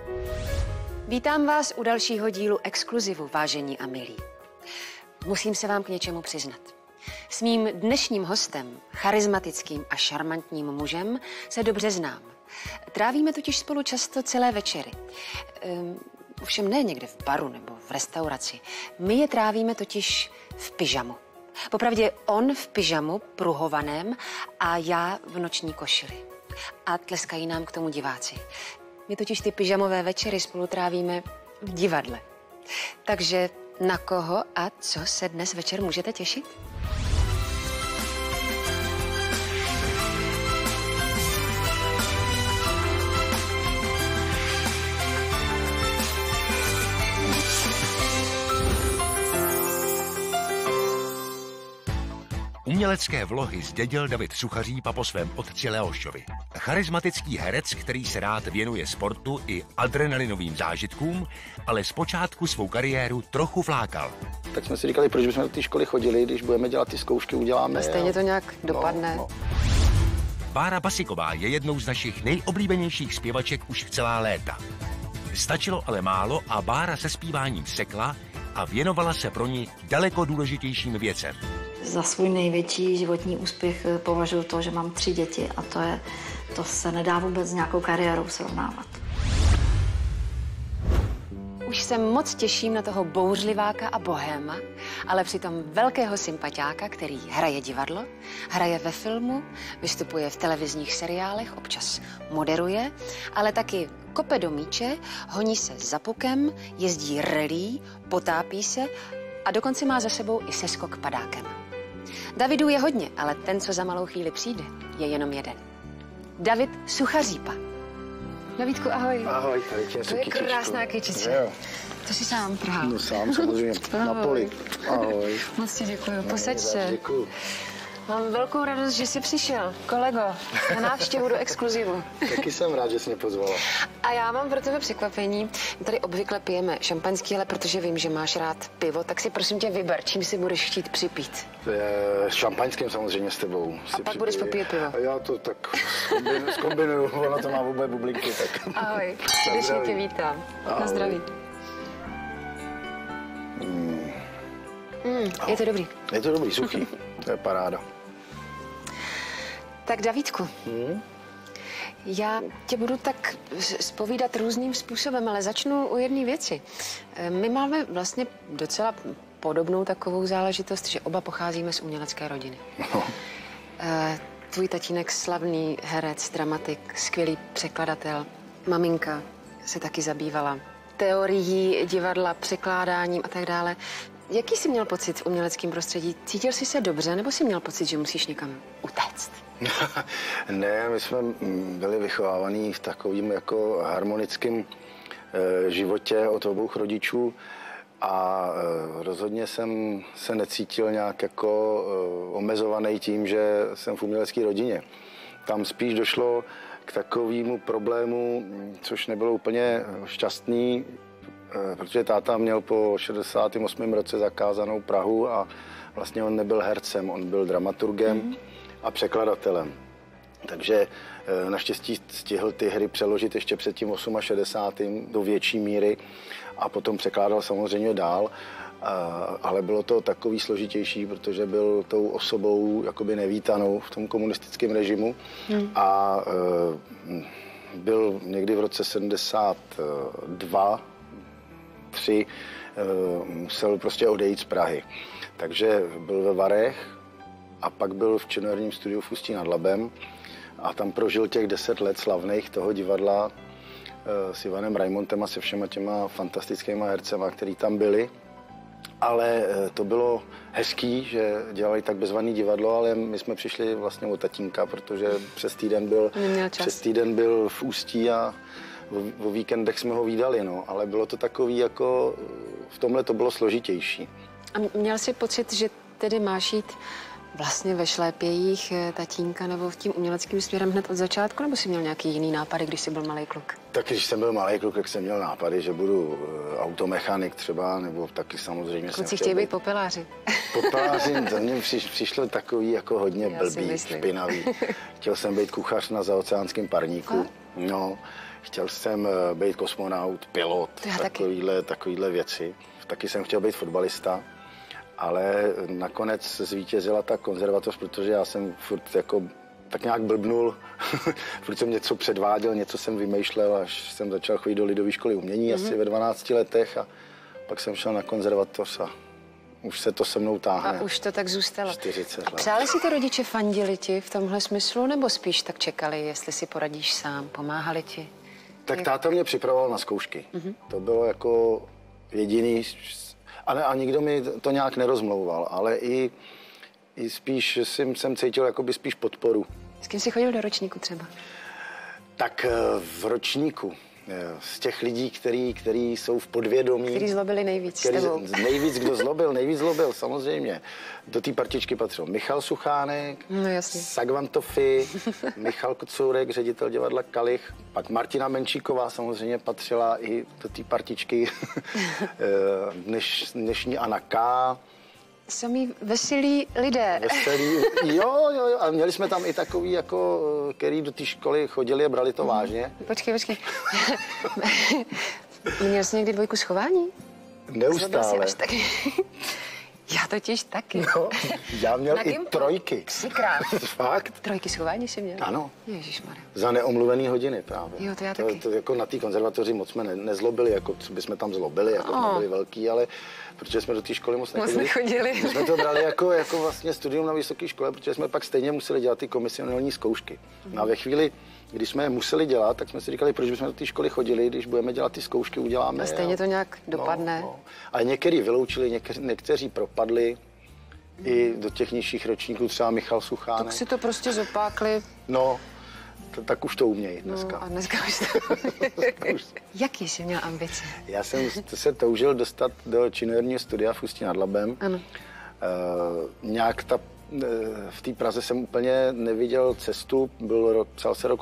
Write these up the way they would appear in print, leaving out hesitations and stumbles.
Vítám vás u dalšího dílu Exkluzivu, vážení a milí. Musím se vám k něčemu přiznat. S mým dnešním hostem, charismatickým a šarmantním mužem, se dobře znám. Trávíme totiž spolu často celé večery. Ovšem ne někde v baru nebo v restauraci. My je trávíme totiž v pyžamu. Popravdě on v pyžamu pruhovaném a já v noční košili. A tleskají nám k tomu diváci. My totiž ty pyžamové večery spolu trávíme v divadle. Takže na koho a co se dnes večer můžete těšit? Umělecké vlohy zdědil David Suchařípa po svém otci Leošovi. Charismatický herec, který se rád věnuje sportu i adrenalinovým zážitkům, ale zpočátku svou kariéru trochu flákal. Tak jsme si říkali, proč bychom do té školy chodili, když budeme dělat ty zkoušky, uděláme. A stejně to nějak dopadne. No. Bára Basiková je jednou z našich nejoblíbenějších zpěvaček už celá léta. Stačilo ale málo a Bára se zpíváním sekla a věnovala se pro ní daleko důležitějším věcem. Za svůj největší životní úspěch považuji to, že mám 3 děti a to se nedá vůbec s nějakou kariérou srovnávat. Už se moc těším na toho bouřliváka a bohéma, ale přitom velkého sympatiáka, který hraje divadlo, hraje ve filmu, vystupuje v televizních seriálech, občas moderuje, ale taky kope do míče, honí se za pukem, jezdí rallye, potápí se a dokonce má za sebou i seskok padákem. Davidů je hodně, ale ten, co za malou chvíli přijde, je jenom jeden. David Suchařípa. Davidku, ahoj. Ahoj, tady tě To je krásná kytice. To si sám trhal. No sám, samozřejmě, na poli. Ahoj. Moc ti děkuji, posaď se. Děkuji. Mám velkou radost, že jsi přišel, kolego, na návštěvu do Exkluzivu. Taky jsem rád, že jsi mě pozvala. A já mám pro tebe překvapení. My tady obvykle pijeme šampaňský, ale protože vím, že máš rád pivo, tak si prosím tě vyber, čím si budeš chtít připít. S šampaňským samozřejmě s tebou. A pak budeš popíjet pivo. A já to tak zkombinuju, ona to má vůbec bublinky. Tak. Ahoj, srdečně tě vítám. Ahoj. Na zdraví. Je to dobrý. Je to dobrý, suchý. To je paráda. Tak Davídku, já tě budu tak zpovídat různým způsobem, ale začnu u jedné věci. My máme vlastně docela podobnou takovou záležitost, že oba pocházíme z umělecké rodiny. No. Tvůj tatínek slavný herec, dramatik, skvělý překladatel. Maminka se taky zabývala teorií divadla, překládáním a tak dále. Jaký jsi měl pocit v uměleckém prostředí? Cítil jsi se dobře, nebo jsi měl pocit, že musíš někam utéct? Ne, my jsme byli vychovávaní v takovým jako harmonickém životě od obou rodičů a rozhodně jsem se necítil nějak jako omezovaný tím, že jsem v umělecké rodině. Tam spíš došlo k takovému problému, což nebylo úplně šťastný, protože táta měl po 68. roce zakázanou Prahu a vlastně on nebyl hercem, on byl dramaturgem a překladatelem. Takže naštěstí stihl ty hry přeložit ještě před tím 68. do větší míry a potom překládal samozřejmě dál, ale bylo to takový složitější, protože byl tou osobou jakoby nevítanou v tom komunistickém režimu a byl někdy v roce 72 3 musel prostě odejít z Prahy. Takže byl ve Varech a pak byl v činoherním studiu v Ústí nad Labem a tam prožil těch 10 let slavných toho divadla s Ivanem Reimontem a se všema těma fantastickýma hercema, který tam byli. Ale to bylo hezký, že dělali tak bezvadný divadlo, ale my jsme přišli vlastně od tatínka, protože přes týden byl v Ústí a o víkendech jsme ho vídali, no, ale bylo to takový jako, v tomhle to bylo složitější. A měl jsi pocit, že tedy máš jít vlastně ve šlépějích tatínka nebo tím uměleckým směrem hned od začátku, nebo jsi měl nějaký jiný nápady, když jsi byl malý kluk? Tak když jsem byl malý kluk, tak jsem měl nápady, že budu automechanik třeba, nebo taky samozřejmě Kluci chtějí být popeláři. Popeláři, to mně přišlo takový jako hodně blbý, špinavý. Chtěl jsem být kuchař na zaoceánském parníku. No, chtěl jsem být kosmonaut, pilot, takovýhle věci. Taky jsem chtěl být fotbalista, ale nakonec zvítězila ta konzervatoř, protože já jsem furt jako tak nějak blbnul, furt jsem něco předváděl, něco jsem vymýšlel, až jsem začal chodit do lidové školy umění asi ve 12 letech a pak jsem šel na konzervatoř a už se to se mnou táhne. A už to tak zůstalo. 40 let. A přáli si to rodiče, fandili ti v tomhle smyslu, nebo spíš tak čekali, jestli si poradíš sám, pomáhali ti? Tak táta mě připravoval na zkoušky. To bylo jako jediný, a nikdo mi to nějak nerozmlouval, ale i spíš jsem cítil jakoby spíš podporu. S kým jsi chodil do ročníku třeba? Tak v ročníku z těch lidí, kteří jsou v podvědomí. Kteří zlobili nejvíc s tebou. Nejvíc zlobil, samozřejmě. Do té partičky patřil Michal Suchánek, Sagvan Tofi, Michal Kocourek, ředitel divadla Kalich, pak Martina Menšíková samozřejmě patřila i do té partičky, dnešní Anna K. Samý veselí lidé. Jo, a měli jsme tam i takový, jako, který do té školy chodili a brali to vážně. Počkej. Měl jsi někdy dvojku schování? Neustále. Já totiž taky. No, já měl i trojky. 3krát. Fakt? Trojky schování jsi měl? Ano. Ježišmarja. Za neomluvený hodiny právě. Jo, to já taky. To jako na té konzervatoři moc jsme nezlobili, jako co bychom tam zlobili, jako jsme byli velký, ale protože jsme do té školy moc nechodili. My jsme to brali jako vlastně studium na vysoké škole, protože jsme pak stejně museli dělat ty komisionální zkoušky. No a ve chvíli, když jsme je museli dělat, tak jsme si říkali, proč bychom do té školy chodili, když budeme dělat ty zkoušky, uděláme. A stejně to nějak dopadne. No. Ale některý vyloučili, někteří propadli i do těch nižších ročníků, třeba Michal Suchánek. Tak si to prostě zopákli. No, tak už to umějí dneska. No, a dneska už to... Jaký jsi měl ambice? Já jsem se toužil dostat do činoherního studia v Ústí nad Labem. Ano. V té Praze jsem úplně neviděl cestu, psal se rok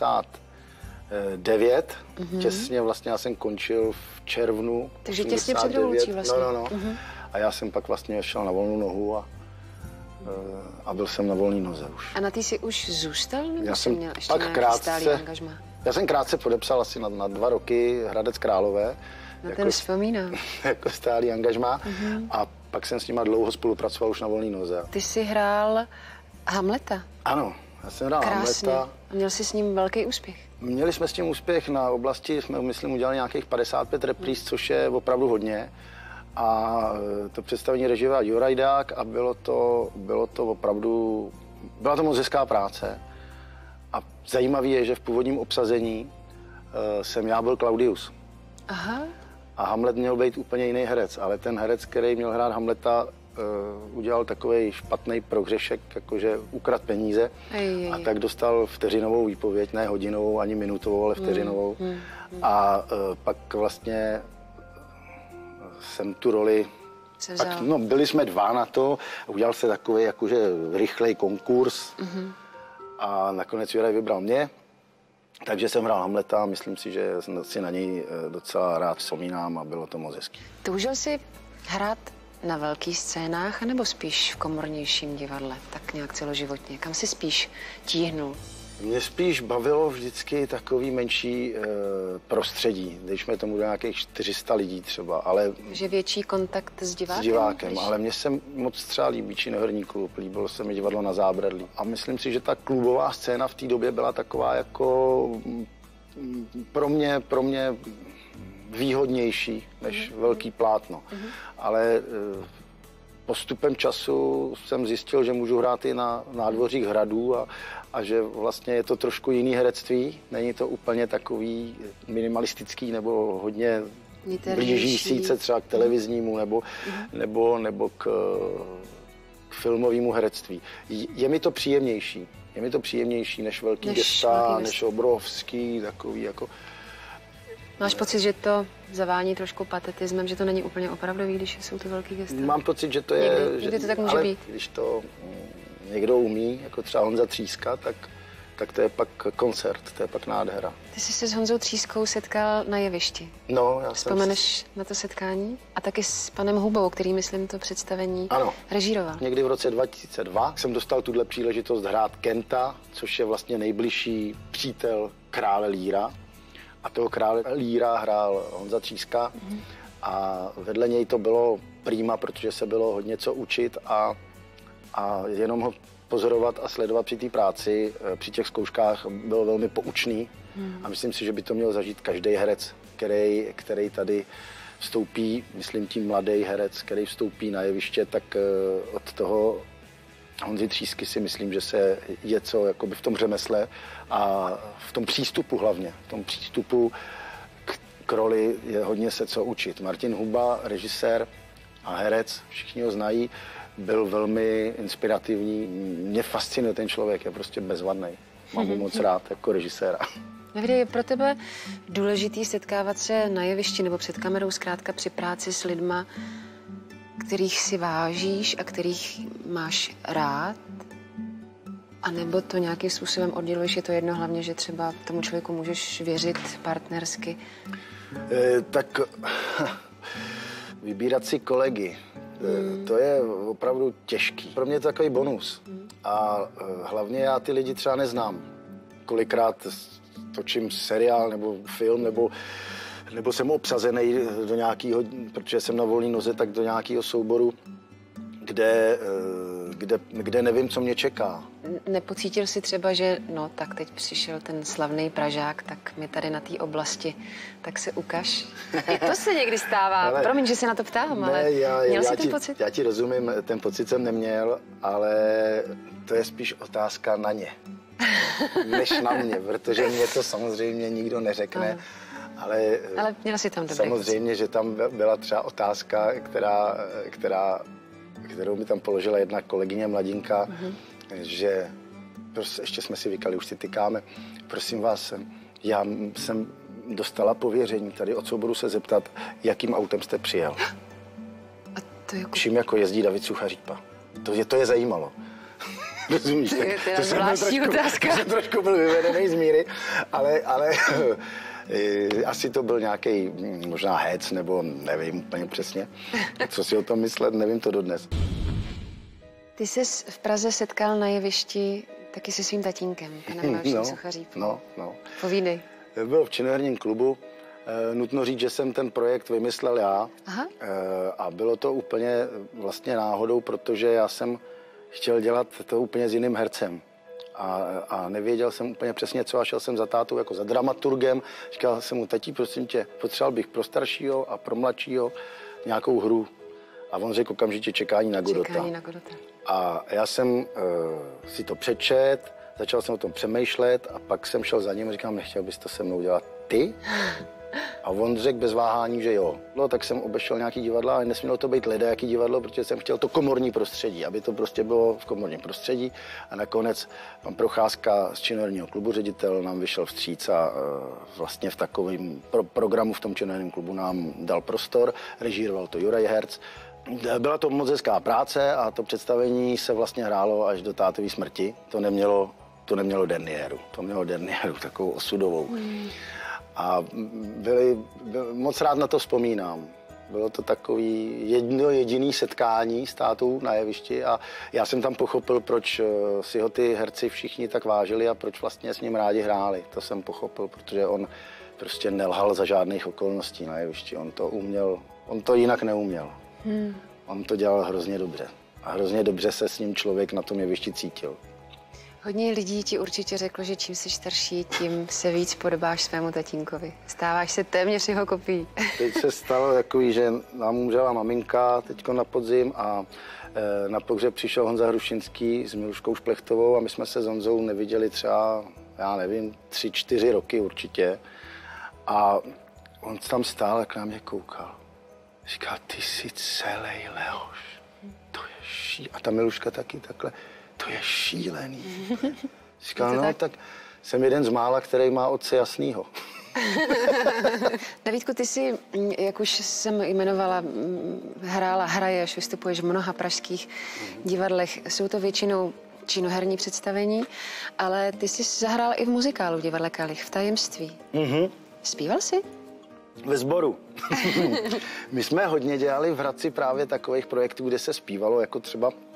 89, těsně vlastně já jsem končil v červnu. Takže 89. těsně před revolucí vlastně. No. A já jsem pak vlastně šel na volnou nohu a byl jsem na volné noze už. A na ty jsi už zůstal, nebo já jsi měl ještě nějaký stálý angažmá? Já jsem krátce podepsal asi na 2 roky Hradec Králové. Na ten vzpomínám. Jako stálý angažmá. A pak jsem s nima dlouho spolupracoval už na volné noze. Ty jsi hrál Hamleta. Ano, já jsem hrál Krásně. Hamleta. A měl jsi s ním velký úspěch. Měli jsme s tím úspěch na oblasti, jsme myslím udělali nějakých 55 repríz, což je opravdu hodně. A to představení režíroval Jurajdák a bylo to opravdu, byla to moc hezká práce. A zajímavý je, že v původním obsazení jsem já byl Claudius. Aha. A Hamlet měl být úplně jiný herec, ale ten herec, který měl hrát Hamleta, udělal takový špatný prohřešek, jakože ukradl peníze a tak dostal vteřinovou výpověď, ne hodinovou ani minutovou, ale vteřinovou. A pak vlastně jsem tu roli, byli jsme 2 na to, udělal se takový jakože rychlej konkurs a nakonec Juraj vybral mě. Takže jsem hrál Hamleta a myslím si, že si na něj docela rád vzpomínám a bylo to moc hezký. Toužil jsi hrát na velkých scénách, anebo spíš v komornějším divadle, tak nějak celoživotně? Kam si spíš tíhnul? Mě spíš bavilo vždycky takový menší prostředí, když jsme tomu do nějakých 400 lidí třeba, ale... Že větší kontakt s divákem? S divákem, ale mně se moc třeba líbí činoherní klub, líbilo se mi divadlo na Zábradlí. A myslím si, že ta klubová scéna v té době byla taková jako pro mě výhodnější než velký plátno. Ale postupem času jsem zjistil, že můžu hrát i na nádvořích hradů a že vlastně je to trošku jiný herectví. Není to úplně takový minimalistický nebo hodně blížící se třeba k televiznímu nebo k filmovému herectví. Je mi to příjemnější. Je mi to příjemnější než velký gesta, než obrovský, takový jako... Máš pocit, že to zavání trošku patetismem, že to není úplně opravdový, když jsou to velký gesta? Mám pocit, že to je... Někdy to tak může být. Když to někdo umí, jako třeba Honza Tříska, tak to je pak koncert, to je pak nádhera. Ty jsi se s Honzou Třískou setkal na jevišti. No, já Vzpomeneš na to setkání? A taky s panem Hubou, který, myslím, to představení režíroval. Někdy v roce 2002 jsem dostal tuhle příležitost hrát Kenta, což je vlastně nejbližší přítel krále Líra. A toho krále Líra hrál Honza Tříska a vedle něj to bylo prima, protože se bylo hodně co učit a jenom ho pozorovat a sledovat při té práci, při těch zkouškách bylo velmi poučný. A myslím si, že by to měl zažít každý herec, který tady vstoupí, myslím tím mladý herec, který vstoupí na jeviště, tak od toho Honzy Třísky si myslím, že se je co jakoby v tom řemesle a v tom přístupu hlavně. V tom přístupu k roli je hodně se co učit. Martin Huba, režisér a herec, všichni ho znají, byl velmi inspirativní. Mě fascinuje ten člověk, je prostě bezvadný. Mám ho moc rád jako režiséra. Davide, je pro tebe důležitý setkávat se na jevišti nebo před kamerou zkrátka při práci s lidma, kterých si vážíš a kterých máš rád? A nebo to nějakým způsobem odděluješ? Je to jedno hlavně, že třeba tomu člověku můžeš věřit partnersky? Tak vybírat si kolegy, to je opravdu těžký. Pro mě je to takový bonus. A hlavně já ty lidi třeba neznám. Kolikrát točím seriál nebo film, nebo jsem obsazený do nějakého, protože jsem na volné noze, tak do nějakého souboru, kde nevím, co mě čeká. Nepocítil jsi třeba, že no tak teď přišel ten slavný Pražák, tak mi tady na té oblasti, tak se ukaž. I to se někdy stává. Ale, promiň, že se na to ptám, ale měl jsi ten pocit? Já ti rozumím, ten pocit jsem neměl, ale to je spíš otázka na ně, než na mě, protože mě to samozřejmě nikdo neřekne. Ale měla jsi tam dobrý samozřejmě, že tam byla třeba otázka, kterou mi tam položila jedna kolegyně mladinka, že prostě ještě jsme si vykali, už si tykáme. Prosím vás, já jsem dostala pověření tady od souboru se zeptat, jakým autem jste přijel. A to jako... Čím jako jezdí David Suchařípa. To je zajímalo. Rozumíš? To je zvláštní otázka. To jsem trošku byl vyvedený z míry, ale asi to byl nějaký možná hec, nebo nevím úplně přesně, co si o tom myslet, nevím to dodnes. Ty ses v Praze setkal na jevišti taky se svým tatínkem, panem Leošem Suchařípem. No. Povídej. Byl v činoherním klubu. Nutno říct, že jsem ten projekt vymyslel já. Aha. A bylo to úplně vlastně náhodou, protože já jsem chtěl dělat to úplně s jiným hercem. A nevěděl jsem úplně přesně co a šel jsem za tátou jako za dramaturgem. Říkal jsem mu, tatí, prosím tě, potřeboval bych pro staršího a pro mladšího nějakou hru. A on řekl okamžitě Čekání na Godota. Čekání na Godota. A já jsem si to přečet, začal jsem o tom přemýšlet a pak jsem šel za ním a říkám, nechtěl bys to se mnou dělat ty? A on řekl bez váhání, že jo. No, tak jsem obešel nějaký divadla, ale nesmělo to být ledajaký divadlo, protože jsem chtěl to komorní prostředí, aby to prostě bylo v komorním prostředí. A nakonec pan Procházka z činoherního klubu, ředitel, nám vyšel vstříc a vlastně v takovém programu v tom činoherním klubu nám dal prostor. Režíroval to Juraj Herc. Byla to moc hezká práce a to představení se vlastně hrálo až do tátový smrti. To nemělo derniéru. To mělo derniéru takovou osudovou. A moc rád na to vzpomínám. Bylo to takový jedno jediné setkání s tátou na jevišti a já jsem tam pochopil, proč si ho ty herci všichni tak vážili a proč vlastně s ním rádi hráli. To jsem pochopil, protože on prostě nelhal za žádných okolností na jevišti. On to jinak neuměl. On to dělal hrozně dobře. A hrozně dobře se s ním člověk na tom jevišti cítil. Hodně lidí ti určitě řeklo, že čím jsi starší, tím se víc podobáš svému tatínkovi. Stáváš se téměř jeho kopií. Teď se stalo takový, že nám umřela maminka teďko na podzim a na pohřeb přišel Honza Hrušinský s Miluškou Šplechtovou a my jsme se s Honzou neviděli třeba, já nevím, 3-4 roky určitě. A on tam stál a k nám mě koukal. Říkal, ty jsi celý Leoš, to je šílený. A ta Miluška taky takhle. To je šílený. Říkal, no tak jsem jeden z mála, který má otce jasnýho. Davídku, ty jsi, jak už jsem jmenovala, hraješ, vystupuješ v mnoha pražských divadlech. Jsou to většinou činoherní představení, ale ty jsi zahrál i v muzikálu v divadle Kalich, v Tajemství. Zpíval jsi? Ve sboru. My jsme hodně dělali v Hradci právě takových projektů, kde se zpívalo, jako třeba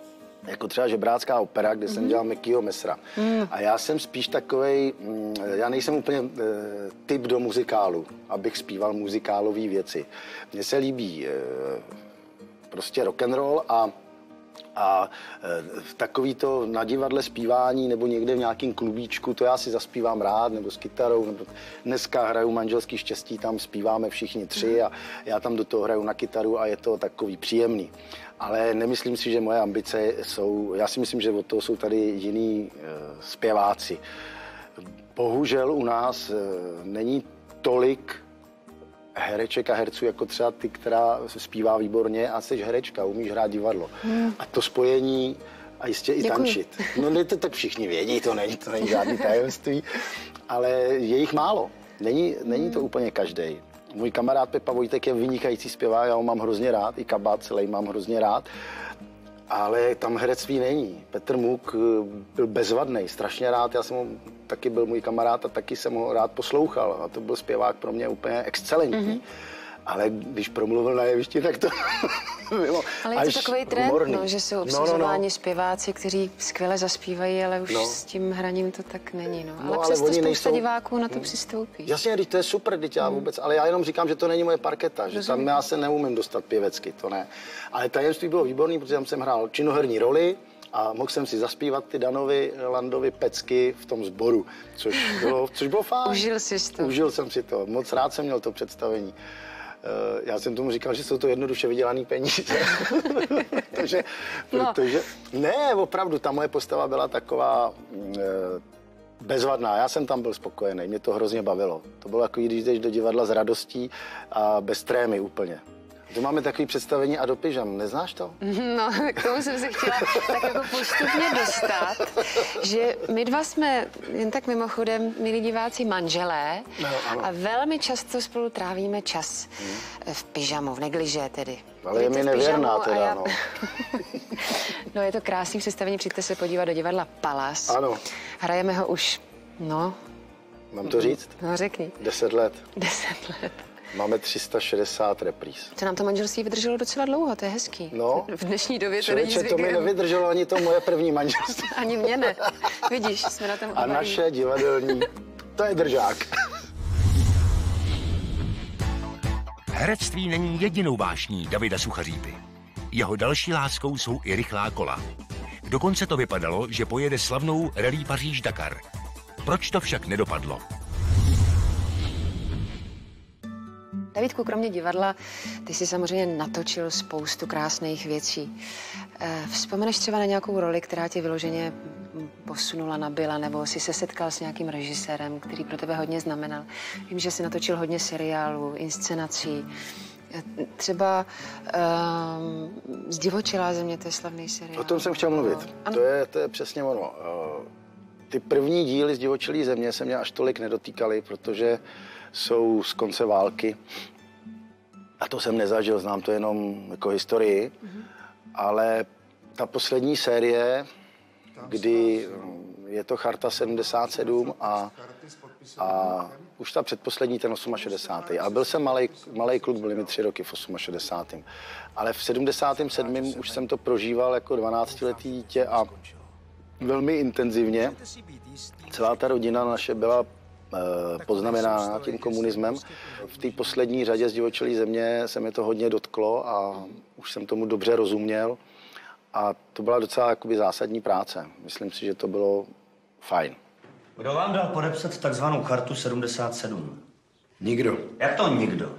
jako třeba Žebrácká opera, kde jsem dělal Mickeyho Messera. A já jsem spíš takovej, já nejsem úplně typ do muzikálu, abych zpíval muzikálové věci. Mně se líbí prostě rock'n'roll a takový to na divadle zpívání nebo někde v nějakém klubíčku, to já si zaspívám rád, nebo s kytarou. Nebo dneska hraju Manželský štěstí, tam zpíváme všichni tři a já tam do toho hraju na kytaru a je to takový příjemný. Ale nemyslím si, že moje ambice jsou, já si myslím, že od toho jsou tady jiní zpěváci. Bohužel u nás není tolik hereček a herců jako třeba ty, která zpívá výborně a jsi herečka, umíš hrát divadlo. A to spojení a jistě i tančit. No to tak všichni vědí, to není žádný tajemství, ale je jich málo. Není to úplně každý. Můj kamarád Pepa Vojtek je vynikající zpěvák, já ho mám hrozně rád, i Kabát celý mám hrozně rád, ale tam herectví není. Petr Muk byl bezvadný, strašně rád, já jsem ho, taky byl můj kamarád a taky jsem ho rád poslouchal a to byl zpěvák pro mě úplně excelentní. Ale když promluvil na jevišti, tak to bylo ale je to takový trend, no, že jsou obsazováni zpěváci, kteří skvěle zaspívají, ale už s tím hraním to tak není. Ale přesto spousta diváků na to přistoupí. Jasně, to je super, já vůbec, ale já jenom říkám, že to není moje parketa, že tam já se neumím dostat pěvecky, to ne. Ale tajemství bylo výborný, protože tam jsem hrál činoherní roli a mohl jsem si zaspívat ty Danovy Landovy pecky v tom sboru, což bylo fajn. Užil jsi to? Užil jsem si to, moc rád jsem měl to představení. Já jsem tomu říkal, že jsou to jednoduše vydělaný peníze. protože ne, opravdu, ta moje postava byla taková bezvadná. Já jsem tam byl spokojený, mě to hrozně bavilo. To bylo jako když jdeš do divadla s radostí a bez trémy úplně. Tu máme takový představení a do pyžam, neznáš to? No, k tomu jsem se chtěla tak jako postupně dostat, že my dva jsme, jen tak mimochodem, milí diváci, manželé a velmi často spolu trávíme čas v pyžamu, v negliže tedy. Ale je mi nevěrná teda, no. No, je to krásný představení, přijďte se podívat do divadla Palas. Ano. Hrajeme ho už, Mám to říct? No, řekni. 10 let. 10 let. Máme 360 repríz. Co nám to manželství vydrželo docela dlouho, to je hezký. No. V dnešní době to není zvykem. To mi nevydrželo ani to moje první manželství. Ani mě ne. Vidíš, jsme na tom oba. A naše divadelní, to je držák. Herectví není jedinou vášní Davida Suchařípy. Jeho další láskou jsou i rychlá kola. Dokonce to vypadalo, že pojede slavnou Rallye Paříž-Dakar. Proč to však nedopadlo? Davidku, kromě divadla, ty jsi samozřejmě natočil spoustu krásných věcí. Vzpomeneš třeba na nějakou roli, která tě vyloženě posunula, nabila, nebo jsi se setkal s nějakým režisérem, který pro tebe hodně znamenal? Vím, že jsi natočil hodně seriálů, inscenací. Třeba Zdivočelá země, to je slavný seriál. O tom jsem chtěl mluvit. To je přesně ono. Ty první díly Zdivočelé země se mě až tolik nedotýkaly, protože jsou z konce války. A to jsem nezažil, znám to jenom jako historii. Ale ta poslední série, kdy je to Charta 77 a už ta předposlední, ten 68. Ale byl jsem malej kluk, byly mi 3 roky v 68. Ale v 77. už jsem to prožíval jako 12letý dítě a velmi intenzivně. Celá ta rodina naše byla poznamenána tím komunismem. V té poslední řadě Zdivočelé země se mi to hodně dotklo a už jsem tomu dobře rozuměl. A to byla docela jakoby zásadní práce. Myslím si, že to bylo fajn. Kdo vám dal podepsat takzvanou Chartu 77? Nikdo. Jak to nikdo?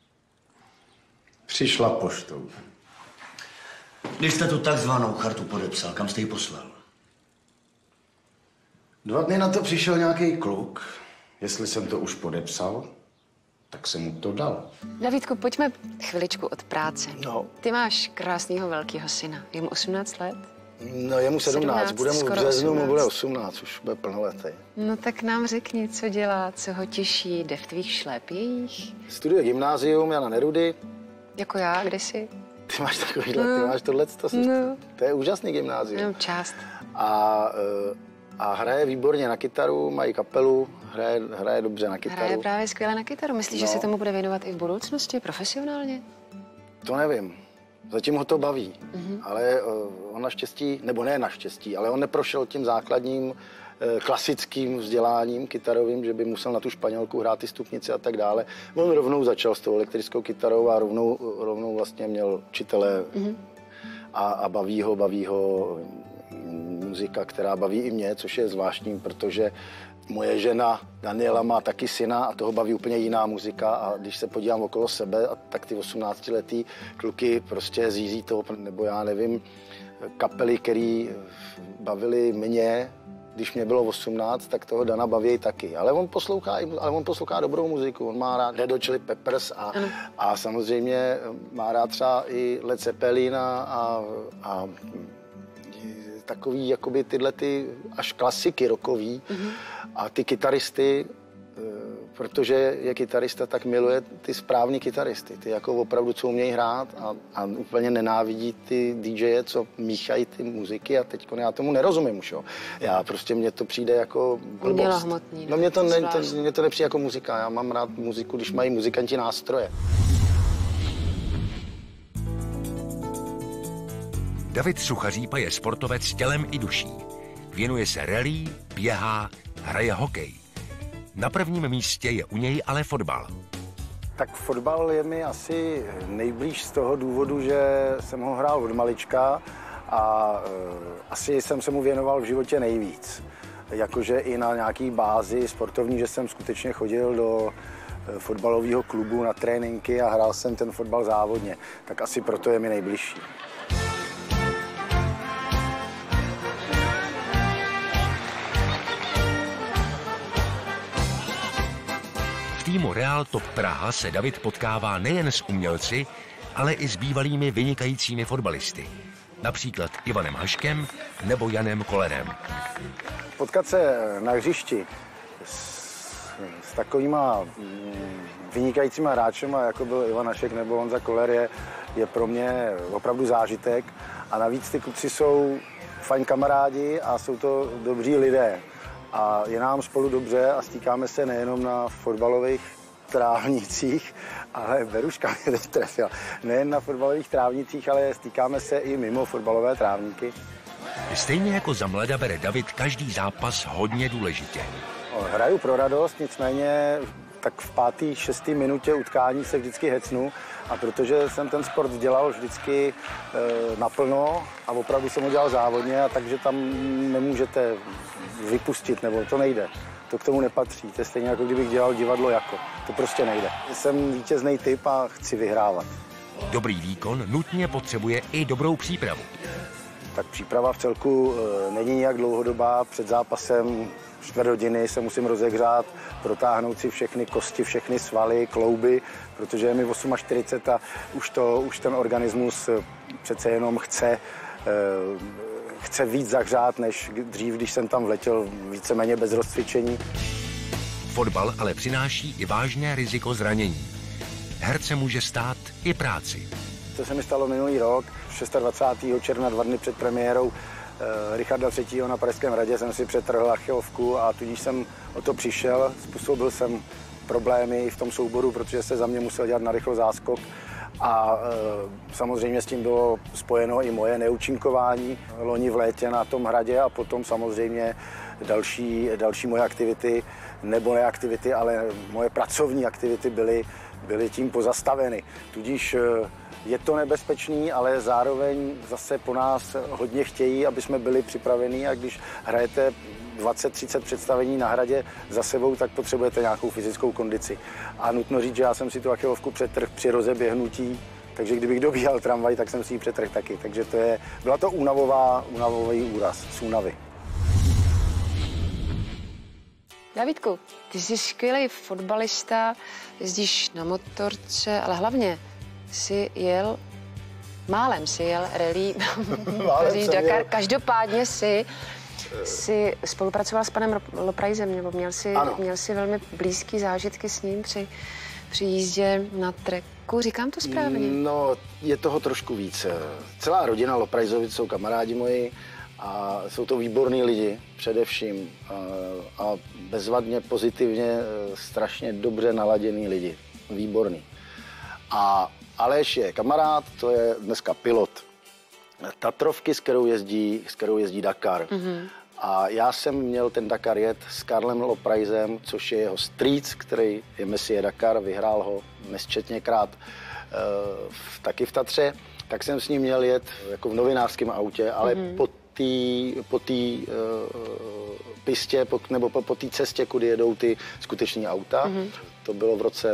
Přišla poštou. Když jste tu takzvanou chartu podepsal, kam jste ji poslal? 2 dny na to přišel nějaký kluk. Jestli jsem to už podepsal, tak jsem mu to dal. Davidku, pojďme chviličku od práce. No. Ty máš krásného velkého syna. Je mu 18 let? No, je mu 17, bude mu v březnu, mu bude 18, už bude plnoletý. No tak nám řekni, co dělá, co ho těší, jde v tvých šlépějích? Studuje gymnázium Jana Nerudy. Jako já, kde jsi? Ty máš takovýhle, ty máš tohleto. No. To je úžasný gymnázium. No, část. A hraje výborně na kytaru, mají kapelu, hraje dobře na kytaru. Hraje právě skvěle na kytaru. Myslíš, že se tomu bude věnovat i v budoucnosti, profesionálně? To nevím. Zatím ho to baví, ale on naštěstí, nebo ne naštěstí, ale on neprošel tím základním klasickým vzděláním kytarovým, že by musel na tu španělku hrát ty stupnice a tak dále. On rovnou začal s tou elektrickou kytarou a rovnou vlastně měl učitele a baví ho muzika, která baví i mě, což je zvláštní, protože moje žena Daniela má taky syna a toho baví úplně jiná muzika a když se podívám okolo sebe, tak ty 18letý kluky prostě zízí toho, nebo já nevím, kapely, které bavily mě, když mě bylo 18, tak toho Dana baví taky. Ale on poslouchá dobrou muziku, on má rád Red Hot Chili Peppers a samozřejmě má rád třeba i Led Zeppelin a takový, jakoby tyhle ty až klasiky rockový a ty kytaristy, protože je kytarista, tak miluje ty správný kytaristy, ty jako opravdu, co umějí hrát a úplně nenávidí ty DJe, co míchají ty muziky a teď já tomu nerozumím už, jo. Já prostě, mně to přijde jako blbost. No mně to nepřijde jako muzika, já mám rád muziku, když mají muzikanti nástroje. David Suchařípa je sportovec tělem i duší. Věnuje se rally, běhá, hraje hokej. Na prvním místě je u něj ale fotbal. Tak fotbal je mi asi nejblíž z toho důvodu, že jsem ho hrál od malička a asi jsem se mu věnoval v životě nejvíc. Jakože i na nějaký bázi sportovní, že jsem skutečně chodil do fotbalového klubu na tréninky a hrál jsem ten fotbal závodně. Tak asi proto je mi nejbližší. V týmu Real Top Praha se David potkává nejen s umělci, ale i s bývalými vynikajícími fotbalisty. Například Ivanem Haškem nebo Janem Kolerem. Potkat se na hřišti s takovýma vynikajícíma hráčema, jako byl Ivan Hašek nebo Honza Koller, je pro mě opravdu zážitek. A navíc ty kluci jsou fajn kamarádi a jsou to dobří lidé. A je nám spolu dobře a stýkáme se nejenom na fotbalových trávnicích, ale Beruška mě teď trefila. Nejen na fotbalových trávnicích, ale stýkáme se i mimo fotbalové trávníky. Stejně jako za mlada bere David každý zápas hodně důležitě. Hraju pro radost, nicméně tak v 5., 6. minutě utkání se vždycky hecnu a protože jsem ten sport dělal vždycky naplno a opravdu jsem ho dělal závodně, a takže tam nemůžete vypustit, nebo to nejde. To k tomu nepatří. To je stejně jako kdybych dělal divadlo jako. To prostě nejde. Jsem vítězný typ a chci vyhrávat. Dobrý výkon nutně potřebuje i dobrou přípravu. Tak příprava v celku není nijak dlouhodobá. Před zápasem 4 hodiny se musím rozehřát, protáhnout si všechny kosti, všechny svaly, klouby, protože je mi 48 a už ten organismus přece jenom chce víc zahřát, než dřív, když jsem tam vletěl víceméně bez rozcvičení. Fotbal ale přináší i vážné riziko zranění. Herce může stát i práci. To se mi stalo minulý rok, 26. června, 2 dny před premiérou Richarda III. Na Pražském hradě jsem si přetrhl achilovku a tudíž jsem o to přišel. Způsobil jsem problémy i v tom souboru, protože se za mě musel dělat narychlo záskok. A samozřejmě s tím bylo spojeno i moje neúčinkování loni v létě na tom hradě a potom samozřejmě další moje aktivity, nebo ne aktivity, ale moje pracovní aktivity byly tím pozastaveny. Tudíž je to nebezpečný, ale zároveň zase po nás hodně chtějí, aby jsme byli připravení a když hrajete 20-30 představení na hradě za sebou, tak potřebujete nějakou fyzickou kondici. A nutno říct, že já jsem si tu achilovku přetrhl při rozeběhnutí, takže kdybych dobíhal tramvaj, tak jsem si ji přetrhl taky. Takže byla to únavový úraz z únavy. Davidku, ty jsi skvělý fotbalista, jezdíš na motorce, ale hlavně málem si jel rally Dakar. Každopádně si spolupracoval s panem Loprajzem, nebo měl si velmi blízký zážitky s ním při jízdě na treku. Říkám to správně? No, je toho trošku víc. Celá rodina Loprajzovic jsou kamarádi moji a jsou to výborní lidi především a bezvadně, pozitivně, strašně dobře naladěný lidi. Výborný. A Aleš je kamarád, to je dneska pilot Tatrovky, s kterou jezdí Dakar. A já jsem měl ten Dakar jet s Karlem Loprajzem, což je jeho strýc, který je Messie Dakar, vyhrál ho nesčetněkrát taky v Tatře. Tak jsem s ním měl jet jako v novinářském autě, ale po té pistě, nebo po té cestě, kudy jedou ty skutečné auta. To bylo v roce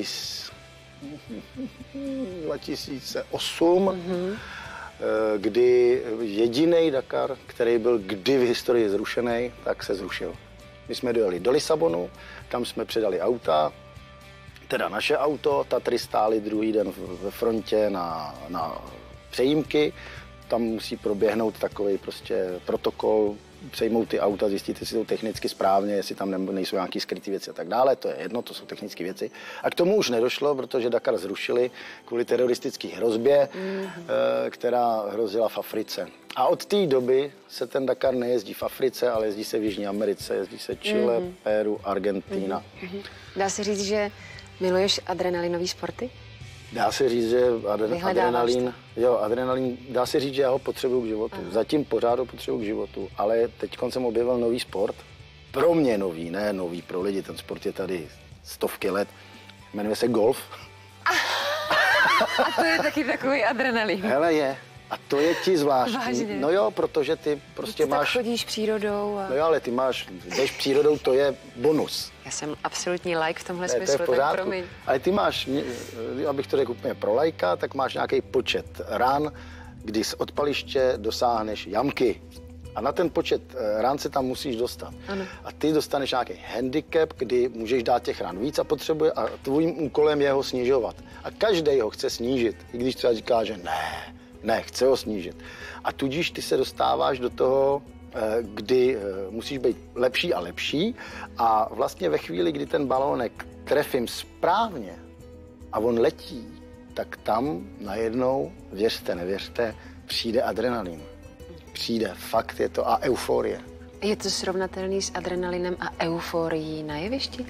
2008, kdy jediný Dakar, který byl kdy v historii zrušený, tak se zrušil. My jsme dojeli do Lisabonu, tam jsme předali auta, teda naše auto, Tatry stály druhý den ve frontě na přejímky. Tam musí proběhnout takový prostě protokol, přejmout ty auta, zjistit, jestli jsou technicky správně, jestli tam nejsou nějaké skryté věci a tak dále. To je jedno, to jsou technické věci. A k tomu už nedošlo, protože Dakar zrušili kvůli teroristické hrozbě, která hrozila v Africe. A od té doby se ten Dakar nejezdí v Africe, ale jezdí se v Jižní Americe, jezdí se Chile, Peru, Argentina. Dá se říct, že miluješ adrenalinové sporty? Dá se říct, že adrenalin, dá se říct, že já ho potřebuju k životu. Zatím pořád ho potřebuju k životu, ale teď jsem objevil nový sport. Pro mě nový, ne nový pro lidi, ten sport je tady stovky let. Jmenuje se golf. A to je taky takový adrenalin. Hele je. A to je ti zvláštní. Vážně? No jo, protože ty prostě ty máš... tak chodíš přírodou a... No jo, ale ty jdeš přírodou, to je bonus. Já jsem absolutní like v tomhle Ne, smyslu, to je v pořádku. tak promiň. Ale ty máš, abych to řekl úplně pro lajka, tak máš nějaký počet ran, kdy z odpaliště dosáhneš jamky. A na ten počet ran se tam musíš dostat. Ano. A ty dostaneš nějaký handicap, kdy můžeš dát těch ran víc a tvým úkolem je ho snižovat. A každý ho chce snížit, i když třeba říká, že ne, chce ho snížit. A tudíž ty se dostáváš do toho, kdy musíš být lepší a lepší a vlastně ve chvíli, kdy ten balónek trefím správně a on letí, tak tam najednou, věřte, nevěřte, přijde adrenalin. Přijde, fakt je to a euforie. Je to srovnatelný s adrenalinem a euforií na jevišti?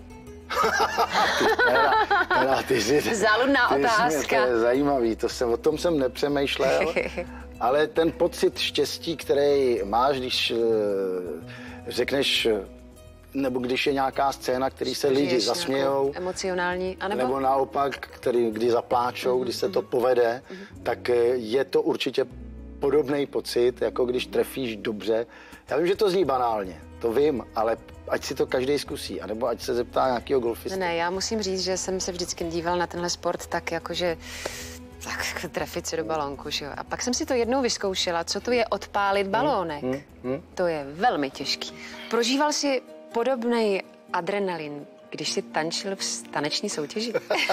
Ty jsi... Záludná otázka. To je zajímavý, o tom jsem nepřemýšlel, ale ten pocit štěstí, který máš, když řekneš, nebo když je nějaká scéna, který se lidi zasmějou. Emocionální, anebo? Nebo naopak, kdy zapláčou, když se to povede, tak je to určitě podobný pocit, jako když trefíš dobře. Já vím, že to zní banálně, to vím, ale ať si to každý zkusí, anebo ať se zeptá nějakého golfisty. Ne, já musím říct, že jsem se vždycky díval na tenhle sport tak, jakože tak trefit se do balónku, že jo. A pak jsem si to jednou vyzkoušela, co to je odpálit balónek. To je velmi těžký. Prožíval si podobný adrenalin, když jsi tančil v taneční soutěži?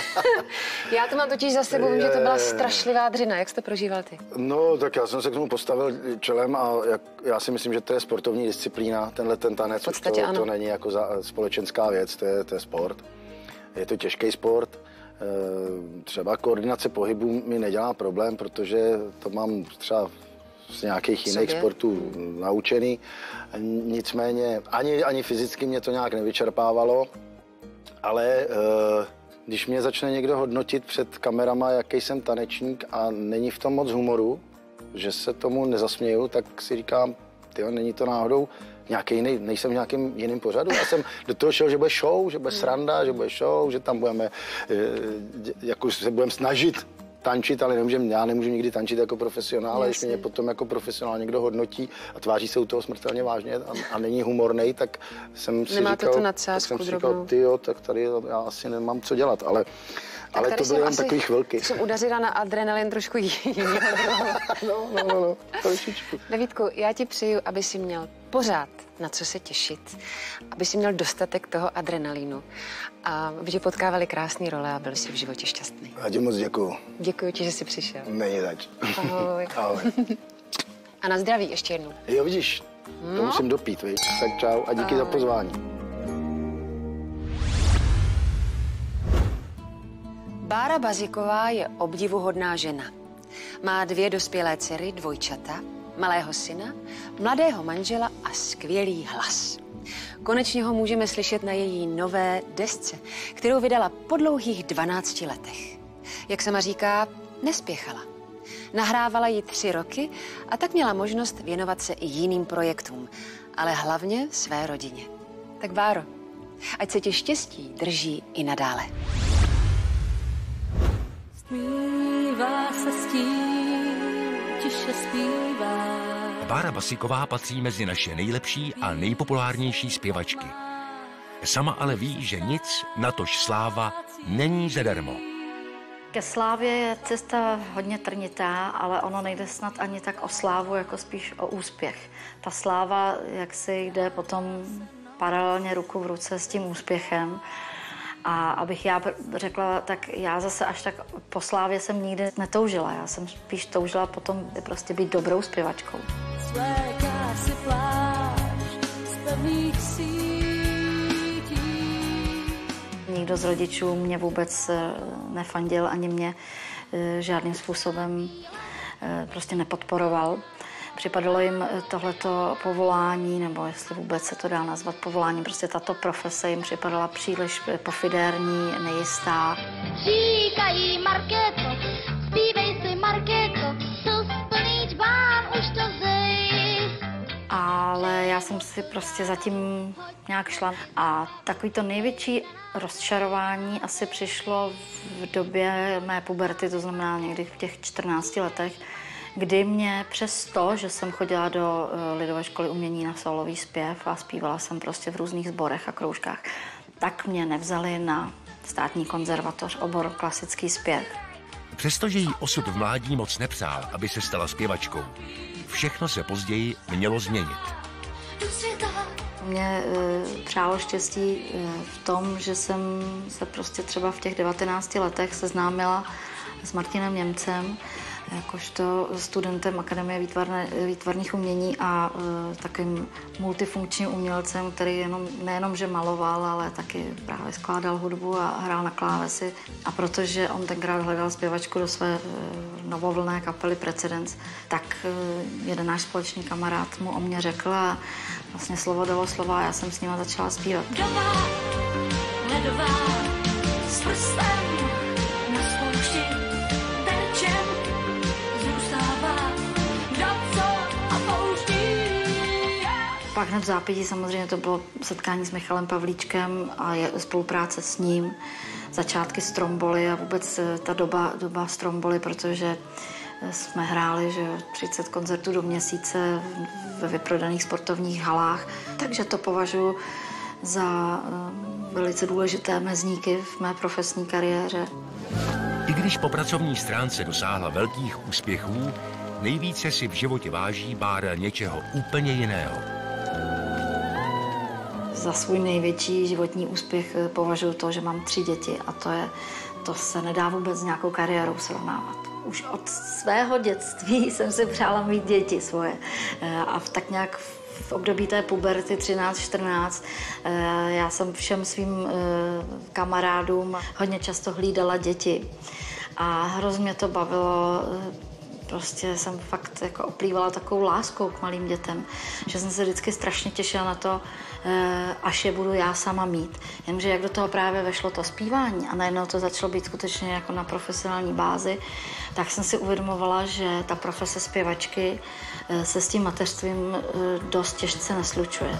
Já to mám totiž za sebou, že to byla strašlivá dřina. Jak jsi to prožíval ty? No, tak já jsem se k tomu postavil čelem a já si myslím, že to je sportovní disciplína, ten tanec. To není jako společenská věc, to je sport. Je to těžký sport. Třeba koordinace pohybu mi nedělá problém, protože to mám třeba z nějakých jiných sportů naučený. Nicméně ani fyzicky mě to nějak nevyčerpávalo. Ale když mě začne někdo hodnotit před kamerama, jaký jsem tanečník a není v tom moc humoru, že se tomu nezasměju, tak si říkám, tyjo, není to náhodou nějaký jiný, nejsem v nějakém jiném pořadu. Já jsem do toho šel, že bude show, že bude sranda, že bude show, že tam budeme, jako se budeme snažit tančit, ale já nemůžu nikdy tančit jako profesionál, a když mě potom jako profesionál někdo hodnotí a tváří se u toho smrtelně vážně a není humornej, tak jsem si říkal, tyjo, tak tady já asi nemám co dělat, ale to byly jen takové chvilky. Jsem udařila na adrenalin trošku jiného druhu. No, trošičku. Davidku, já ti přeju, aby si měl pořád na co se těšit, aby si měl dostatek toho adrenalinu a aby tě potkávali krásné role a byl jsi v životě šťastný. Já ti moc děkuju. Děkuji ti, že jsi přišel. Není zač. Ahoj. Ahoj. A na zdraví ještě jednou. Jo, vidíš, to musím dopít, víš? Tak čau a díky za pozvání. Bára Baziková je obdivuhodná žena. Má 2 dospělé dcery, dvojčata, malého syna, mladého manžela a skvělý hlas. Konečně ho můžeme slyšet na její nové desce, kterou vydala po dlouhých 12 letech. Jak sama říká, nespěchala. Nahrávala ji 3 roky a tak měla možnost věnovat se i jiným projektům, ale hlavně své rodině. Tak Báro, ať se ti štěstí drží i nadále. Zpívá se stín, tiše zpívá. Bára Basíková patří mezi naše nejlepší a nejpopulárnější zpěvačky. Sama ale ví, že nic, natož sláva, není zadarmo. Ke slávě je cesta hodně trnitá, ale ono nejde snad ani tak o slávu, jako spíš o úspěch. Ta sláva, jak si jde potom paralelně ruku v ruce s tím úspěchem. A abych já řekla, tak já zase až tak po slávě jsem nikdy netoužila. Já jsem spíš toužila potom prostě být dobrou zpěvačkou. Své krásy plášť z pevných sítí. Nikdo z rodičů mě vůbec nefandil, ani mě žádným způsobem prostě nepodporoval. Připadalo jim tohleto povolání, nebo jestli vůbec se to dá nazvat povolání, prostě tato profese jim připadala příliš pofidérní, nejistá. Říkají Markéto, zpívej si Markéto, co splný čbán, už to zejst. Ale já jsem si prostě zatím nějak šla. A takový to největší rozčarování asi přišlo v době mé puberty, to znamená někdy v těch 14 letech, kdy mě přes to, že jsem chodila do Lidové školy umění na sólový zpěv a zpívala jsem prostě v různých sborech a kroužkách, tak mě nevzali na státní konzervatoř obor klasický zpěv. Přestože jí osud v mládí moc nepřál, aby se stala zpěvačkou, všechno se později mělo změnit. Mě přálo štěstí v tom, že jsem se prostě třeba v těch 19 letech seznámila s Martinem Němcem, jakožto studentem Akademie výtvarných umění a takovým multifunkčním umělcem, který nejenom, že maloval, ale taky právě skládal hudbu a hrál na klávesi. A protože on tenkrát hledal zpěvačku do své novovlné kapely Precedence, tak jeden náš společný kamarád mu o mě řekl a vlastně slovo dalo slova a já jsem s ním začala zpívat. Dová, ledová, s prstem na spoušti, terčem zůstává, kdo co a pouští. Pak hned v zápětí samozřejmě to bylo setkání s Michalem Pavlíčkem a spolupráce s ním, začátky Stromboly a vůbec ta doba Stromboly, protože jsme hráli, že 30 koncertů do měsíce ve vyprodaných sportovních halách, takže to považuji za velice důležité mezníky v mé profesní kariéře. I když po pracovní stránce dosáhla velkých úspěchů, nejvíce si v životě váží Bára něčeho úplně jiného. Za svůj největší životní úspěch považuji to, že mám 3 děti a to se nedá vůbec s nějakou kariérou srovnávat. Už od svého dětství jsem si přála mít děti svoje a tak nějak v období té puberty 13-14 já jsem všem svým kamarádům hodně často hlídala děti a hrozně mě to bavilo. Prostě jsem fakt jako oplývala takovou láskou k malým dětem, že jsem se vždycky strašně těšila na to, až je budu já sama mít. Jenže jak do toho právě vešlo to zpívání a najednou to začalo být skutečně jako na profesionální bázi, tak jsem si uvědomovala, že ta profese zpěvačky se s tím mateřstvím dost těžce neslučuje.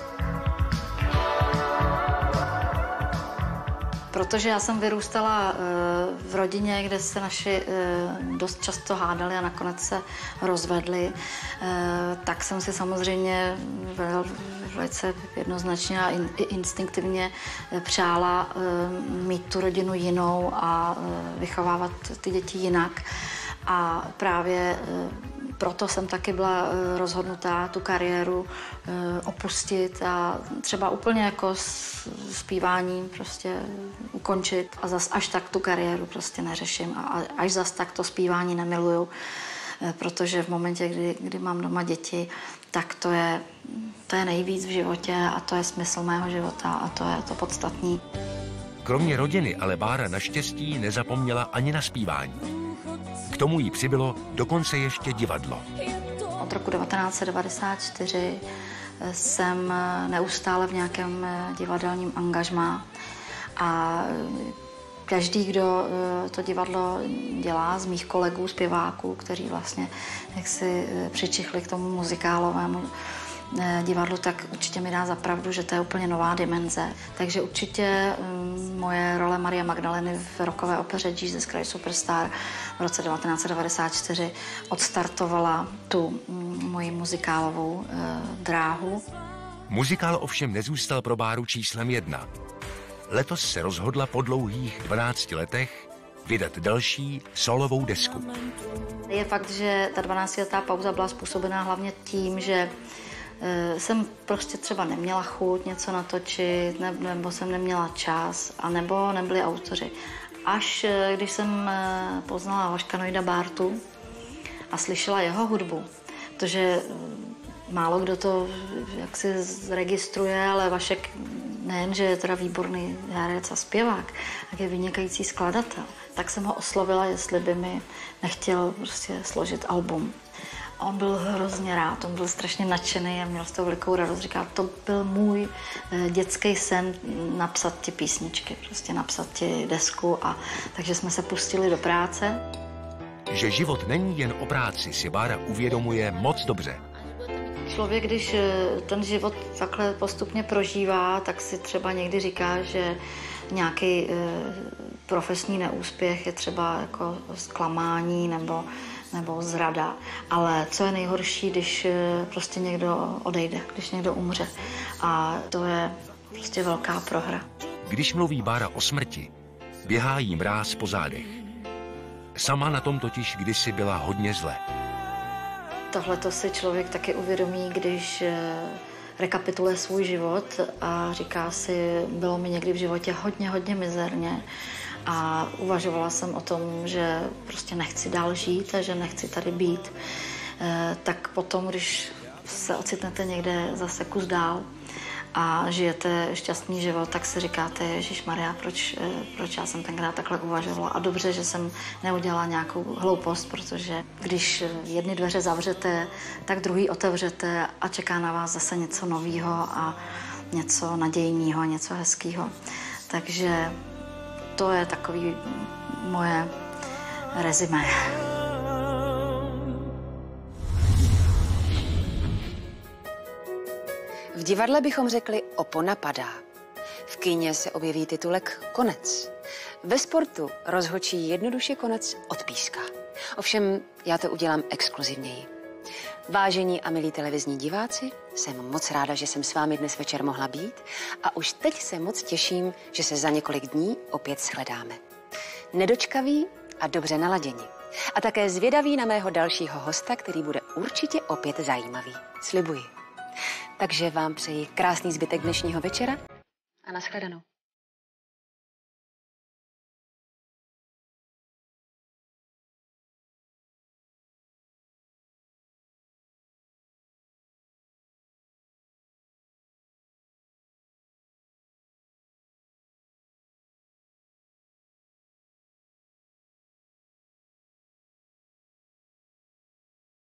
Protože já jsem vyrůstala v rodině, kde se naši dost často hádali a nakonec se rozvedli, tak jsem si samozřejmě velice jednoznačně a instinktivně přála mít tu rodinu jinou a vychovávat ty děti jinak. A právě proto jsem taky byla rozhodnutá tu kariéru opustit a třeba úplně jako zpívání prostě ukončit a zas až tak tu kariéru prostě neřeším a až zas tak to zpívání nemiluju, protože v momentě, kdy mám doma děti, tak to je nejvíc v životě a to je smysl mého života a to je to podstatný. Kromě rodiny ale Bára naštěstí nezapomněla ani na zpívání. K tomu jí přibylo dokonce ještě divadlo. Od roku 1994 jsem neustále v nějakém divadelním angažmá a Každý, kdo to divadlo dělá, z mých kolegů, zpěváků, kteří vlastně jak si přičichli k tomu muzikálovému divadlu, tak určitě mi dá za pravdu, že to je úplně nová dimenze. Takže určitě moje role Marie Magdaleny v rockové opeře Jesus Christ Superstar v roce 1994 odstartovala tu moji muzikálovou dráhu. Muzikál ovšem nezůstal pro Báru číslem 1. Letos se rozhodla po dlouhých 12 letech vydat další solovou desku. Je fakt, že ta 12letá pauza byla způsobená hlavně tím, že jsem prostě třeba neměla chuť něco natočit, nebo jsem neměla čas, anebo nebyli autoři. Až když jsem poznala Vaška Nojda Bártu a slyšela jeho hudbu, protože málo kdo to jaksi zregistruje, ale Vašek nejenže je teda výborný herec a zpěvák, tak je vynikající skladatel, tak jsem ho oslovila, jestli by mi nechtěl prostě složit album. A on byl hrozně rád, on byl strašně nadšený a měl z toho velikou radost. Říkal, to byl můj dětský sen napsat ti písničky, prostě napsat ti desku. A takže jsme se pustili do práce. Že život není jen o práci, si Bára uvědomuje moc dobře. Člověk, když ten život takhle postupně prožívá, tak si třeba někdy říká, že nějaký profesní neúspěch je třeba jako zklamání nebo zrada. Ale co je nejhorší, když prostě někdo odejde, když někdo umře. A to je prostě velká prohra. Když mluví Bára o smrti, běhá jí mráz po zádech. Sama na tom totiž kdysi byla hodně zle. Tohle to si člověk taky uvědomí, když rekapituluje svůj život a říká si, bylo mi někdy v životě hodně mizerně a uvažovala jsem o tom, že prostě nechci dál žít a že nechci tady být. Tak potom, když se ocitnete někde zase kus dál a žijete šťastný život, tak si říkáte, Ježišmarja, proč já jsem tenkrát takhle uvažovala. A dobře, že jsem neudělala nějakou hloupost, protože když jedny dveře zavřete, tak druhý otevřete a čeká na vás zase něco nového a něco nadějného, něco hezkého. Takže to je takový moje rezimé. V divadle bychom řekli opona padá. V kině se objeví titulek konec. Ve sportu rozhočí jednoduše konec odpíská. Ovšem, já to udělám exkluzivněji. Vážení a milí televizní diváci, jsem moc ráda, že jsem s vámi dnes večer mohla být a už teď se moc těším, že se za několik dní opět shledáme. Nedočkaví a dobře naladěni. A také zvědaví na mého dalšího hosta, který bude určitě opět zajímavý. Slibuji. Takže vám přeji krásný zbytek dnešního večera a nashledanou.